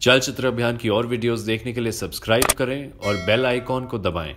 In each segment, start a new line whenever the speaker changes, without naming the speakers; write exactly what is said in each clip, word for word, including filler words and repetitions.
चलचित्र अभियान की और वीडियोस देखने के लिए सब्सक्राइब करें और बेल आइकॉन को दबाएं।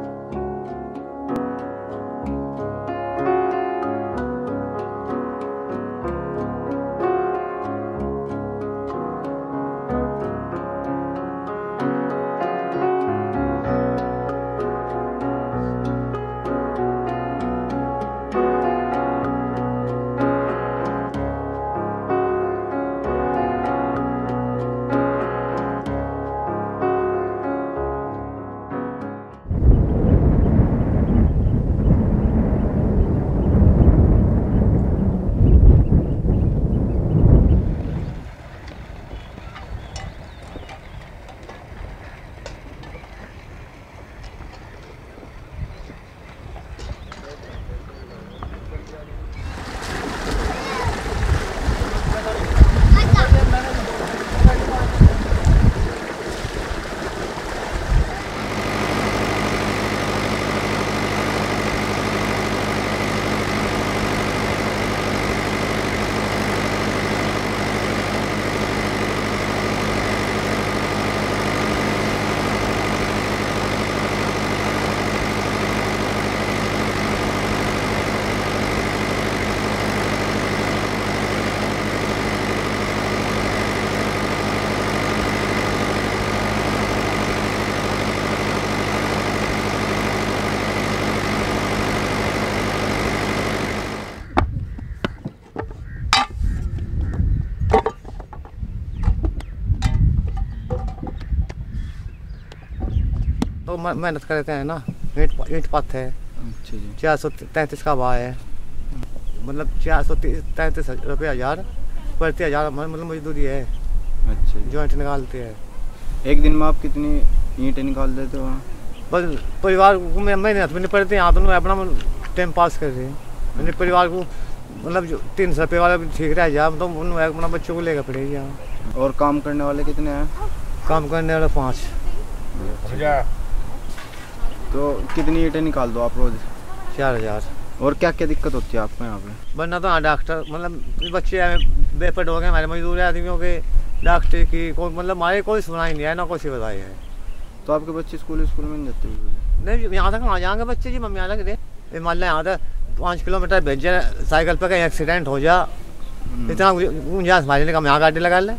तो मेहनत करते हैं ना, ईंट ईंट पत्थ है।
अच्छा जी।
चार सौ तैंतीस का भाव है, मतलब चार सौ तैंतीस रुपये हज़ार प्रति हज़ार मतलब मजदूरी है।
अच्छा,
जॉइंट निकालते हैं।
एक दिन में आप कितनी ईंटें निकाल देते हो?
बस परिवार को मेहनत भी नहीं पड़ती, यहाँ तो अपना टाइम पास कर रहे हैं। अपने परिवार को मतलब जो तीन सौ रुपये वाला भी ठीक रह जाए तो अपना बच्चों को लेकर पड़ेगी यहाँ।
और काम करने वाले कितने हैं?
काम करने वाले पाँच।
तो कितनी ईंटें निकाल दो आप रोज?
चार हज़ार।
और क्या क्या दिक्कत होती है आपको यहाँ पे?
वरना तो हाँ डॉक्टर मतलब बच्चे बेपट हो गए हमारे मजदूर आदमियों के, डॉक्टर की कोई मतलब हमारे कोई सुनाई नहीं है ना कोई बताई है।
तो आपके बच्चे स्कूल स्कूल में नहीं जाते?
नहीं, यहाँ तक कहाँ जाएंगे बच्चे जी, मम्मी अलग दे मान लें यहाँ तक पाँच किलोमीटर भेज जाए साइकिल पर कहीं एक्सीडेंट हो जा, इतना गुंजाइश हमारे का हम यहाँ गाड़ी लगा लें।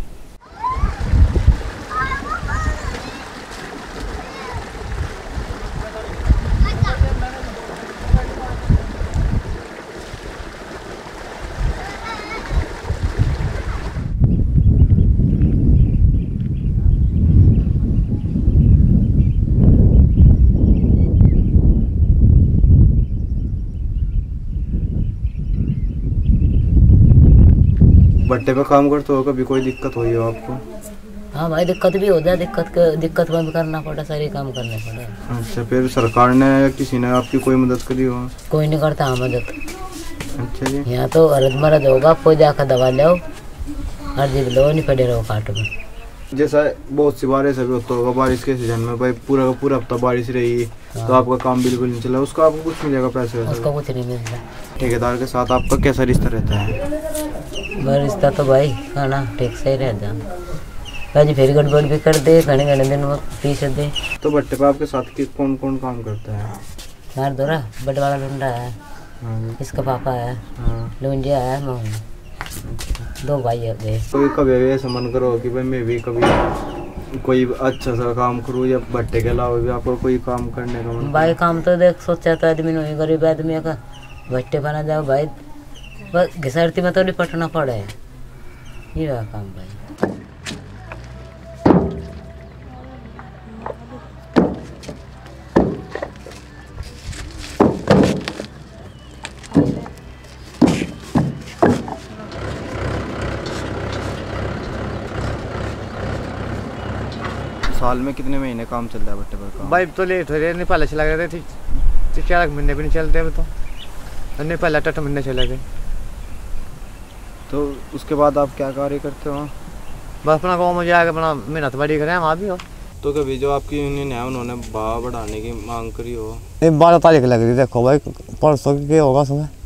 भट्टे पे काम करते हो, कभी कोई दिक्कत हुई हो आपको?
हाँ भाई, दिक्कत भी हो जाए, दिक्कत के दिक्कत बंद करना पड़ा, सारे काम करने पड़े।
अच्छा, फिर सरकार ने या किसी ने आपकी कोई मदद करी हो?
कोई नहीं करता हाँ मदद।
अच्छा जी।
यहाँ तो अर्ध मरद होगा, कोई जाकर दवा लो, हर जगह लो नहीं पड़े रहो काट में।
जैसा बहुत सी बारिश अभी होता होगा, बारिश के सीजन में भाई पूरा का पूरा हफ्ता बारिश रही हाँ। तो आपका काम बिल्कुल नहीं चला, उसका आपको कुछ मिलेगा पैसे?
उसका कुछ नहीं मिलता।
ठेकेदार के साथ आपका कैसा रिश्ता रहता है?
रिश्ता तो भाई खाना ठीक से ही रहता, भाई फिर गड़बड़ भी कर दे, घने घने दिन वो पीछे दे।
तो भट्टे पे आपके साथ की कौन कौन काम करता है?
यार दोरा बट वाला लुंडा है हाँ। इसका पापा है हाँ। लुंजिया है मोहन, दो भाई है।
कोई कभी ऐसा मन करो कि भाई मैं भी कभी कोई अच्छा सा काम करूँ या भट्टे के अलावा भी आपको कोई काम करने का मन?
भाई काम तो देख सोचा तो आदमी नहीं, गरीब आदमी का भट्टे बना जाओ भाई, बस घिसारती में तो नहीं पटना पड़े, ये काम भाई।
साल में कितने महीने काम चलता है भट्टे पर काम?
भाई तो लेट हो रहे नहीं, पहले चला गए थे चार महीने भी नहीं चलते अभी तो, नहीं पहले अठ महीने चले गए।
तो उसके बाद आप क्या कार्य करते हो?
बस अपना गाँव में जाकर अपना मेहनत बड़ी करें वहाँ भी हो।
तो कभी जो आपकी यूनियन है उन्होंने भाव बढ़ाने की मांग करी हो?
बारह तारीख लग रही, देखो भाई परसों की होगा सुबह।